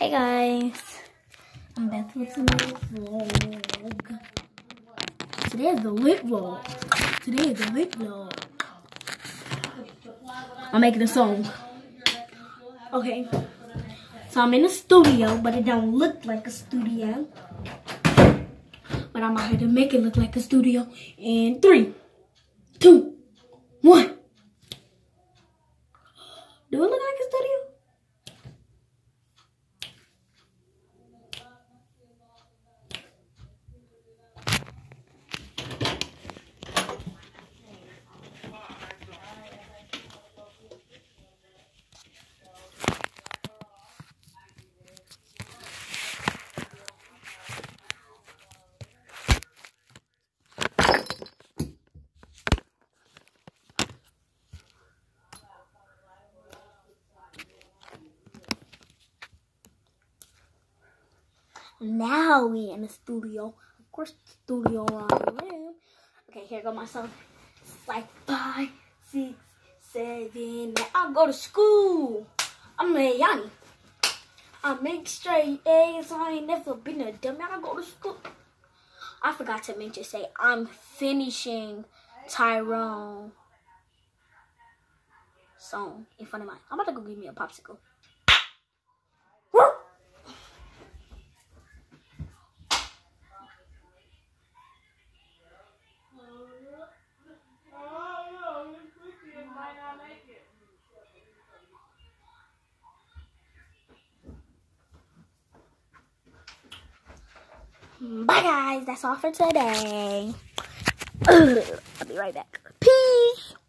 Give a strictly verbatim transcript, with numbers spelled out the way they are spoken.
Hey guys, I'm back with another vlog. Today is the lit vlog. Today is the lit vlog. I'm making a song. Okay, so I'm in a studio, but it don't look like a studio. But I'm out here to make it look like a studio. In three, two, one. Do it look like a studio? Now we in the studio. Of course, the studio on the room. Okay, here go my song. It's like five, six, seven. Now I go to school. I'm a Yanni. I make straight A's. I ain't never been a dumb. Now I go to school. I forgot to mention, say I'm finishing Tyrone song in front of mine. I'm about to go give me a popsicle. Bye guys, that's all for today. I'll be right back. Peace.